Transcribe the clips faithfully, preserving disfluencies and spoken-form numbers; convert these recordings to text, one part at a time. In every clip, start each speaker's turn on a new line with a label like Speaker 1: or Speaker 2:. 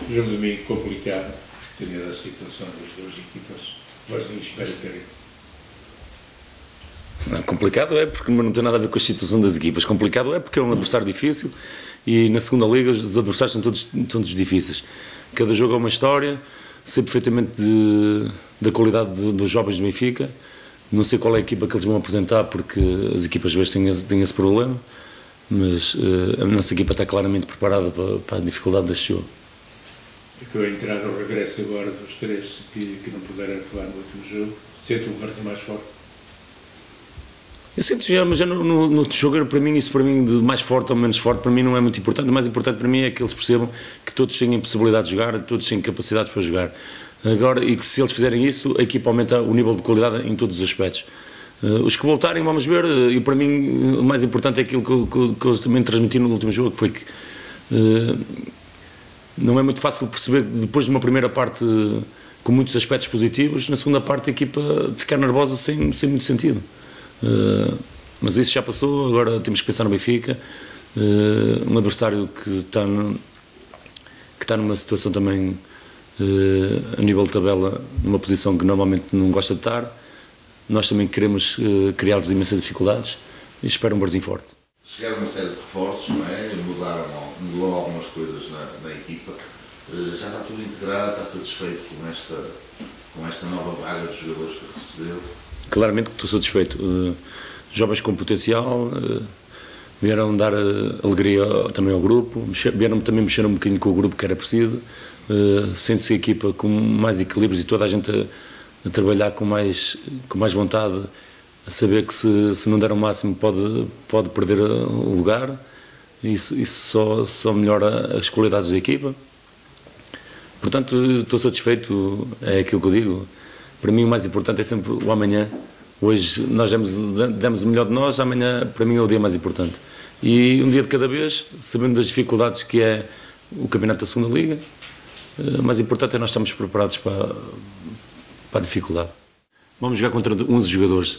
Speaker 1: Jogo de domingo complicado, tendo a situação das duas equipas. Varzinho espera ter.
Speaker 2: Não, complicado é porque não tem nada a ver com a situação das equipas. Complicado é porque é um adversário difícil e na segunda liga os adversários são todos, todos difíceis. Cada jogo é uma história, sei perfeitamente de, da qualidade de, dos jovens do Benfica. Não sei qual é a equipa que eles vão apresentar porque as equipas às vezes têm, têm esse problema, mas uh, a nossa equipa está claramente preparada para, para a dificuldade deste jogo.
Speaker 1: Porque a entrada ao regresso agora dos três que, que não puderam atuar no último jogo, sente o Varzinho mais forte?
Speaker 2: Eu sinto já, mas já no, no, no jogo, para mim, isso para mim, de mais forte ou menos forte, para mim não é muito importante. O mais importante para mim é que eles percebam que todos têm possibilidade de jogar, todos têm capacidades para jogar. Agora, e que se eles fizerem isso, a equipa aumenta o nível de qualidade em todos os aspectos. Uh, os que voltarem, vamos ver, uh, e para mim o mais importante é aquilo que, que, que eles também transmitiram no último jogo, que foi que uh, não é muito fácil perceber que depois de uma primeira parte uh, com muitos aspectos positivos, na segunda parte a equipa ficar nervosa sem, sem muito sentido. Uh, mas isso já passou, agora temos que pensar no Benfica, uh, um adversário que está, no, que está numa situação também uh, a nível de tabela, numa posição que normalmente não gosta de estar. Nós também queremos uh, criar-lhes imensas dificuldades e espero um Varzinho forte.
Speaker 3: Chegaram uma série de reforços, não é? Mudaram, mudou algumas coisas na, na equipa. Uh, já está tudo integrado, está satisfeito com esta, com esta nova vaga de jogadores que recebeu? Claramente que
Speaker 2: estou satisfeito. Uh, jovens com potencial, uh, vieram dar uh, alegria também ao grupo, mexer, vieram também mexer um bocadinho com o grupo que era preciso, uh, sente-se a equipa com mais equilíbrios e toda a gente a, a trabalhar com mais, com mais vontade, a saber que se, se não der o máximo pode, pode perder o lugar. Isso, isso só, só melhora as qualidades da equipa. Portanto, estou satisfeito, é aquilo que eu digo. Para mim o mais importante é sempre o amanhã. Hoje nós demos, demos o melhor de nós, amanhã para mim é o dia mais importante. E um dia de cada vez, sabendo das dificuldades que é o campeonato da segunda liga, o mais importante é nós estarmos preparados para, para a dificuldade. Vamos jogar contra onze jogadores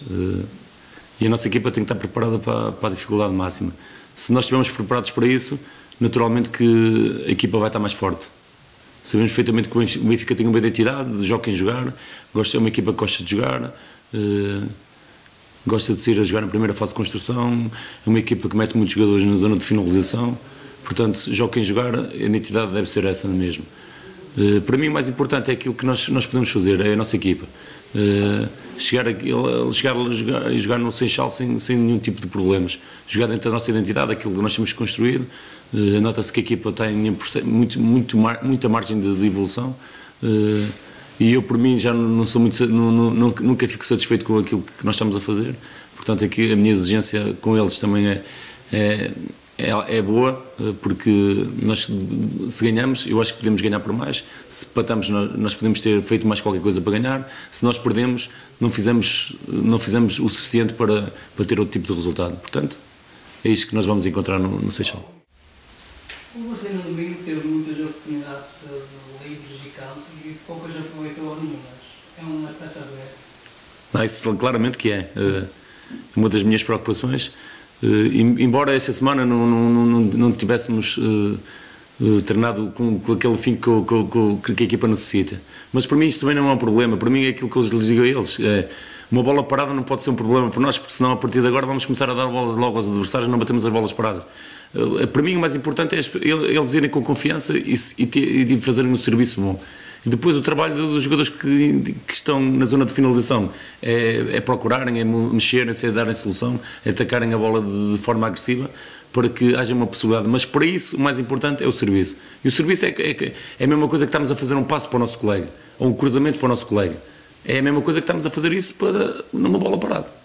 Speaker 2: e a nossa equipa tem que estar preparada para, para a dificuldade máxima. Se nós estivermos preparados para isso, naturalmente que a equipa vai estar mais forte. Sabemos perfeitamente que o Benfica tem uma identidade, joga em jogar, gosta, é uma equipa que gosta de jogar, uh, gosta de sair a jogar na primeira fase de construção, é uma equipa que mete muitos jogadores na zona de finalização, portanto, joga em jogar, a identidade deve ser essa mesmo. Uh, para mim o mais importante é aquilo que nós, nós podemos fazer, é a nossa equipa. Uh, chegar, a, chegar a jogar, jogar no Seixal sem, sem nenhum tipo de problemas, jogar dentro da nossa identidade, aquilo que nós temos construído. Uh, nota-se que a equipa tem muito, muito, muita margem de, de evolução uh, e eu por mim já não sou muito, não, não, nunca fico satisfeito com aquilo que nós estamos a fazer, portanto aqui a minha exigência com eles também é, é, é, é boa, porque nós se ganhamos, eu acho que podemos ganhar por mais, se empatamos nós podemos ter feito mais qualquer coisa para ganhar, se nós perdemos não fizemos, não fizemos o suficiente para, para ter outro tipo de resultado, portanto é isto que nós vamos encontrar no, no Seixal.
Speaker 4: O Varzinho no domingo teve muitas oportunidades de livres e cantos e poucas aproveitou nenhumas. É um atleta aberto.
Speaker 2: Não, isso claramente que é. Uh, uma das minhas preocupações. Uh, embora esta semana não, não, não, não tivéssemos uh, uh, treinado com, com aquele fim que, que, que a equipa necessita. Mas para mim isto também não é um problema. Para mim é aquilo que eu lhes digo a eles. É, uma bola parada não pode ser um problema para nós, porque senão a partir de agora vamos começar a dar bolas logo aos adversários e não batemos as bolas paradas. Para mim o mais importante é eles irem com confiança e, e, e fazerem um serviço bom. E depois o trabalho dos jogadores que, que estão na zona de finalização é, é procurarem, é mexerem-se, é darem solução, é atacarem a bola de, de forma agressiva para que haja uma possibilidade. Mas para isso o mais importante é o serviço. E o serviço é, é, é a mesma coisa que estamos a fazer um passo para o nosso colega, ou um cruzamento para o nosso colega. É a mesma coisa que estamos a fazer isso para numa bola parada.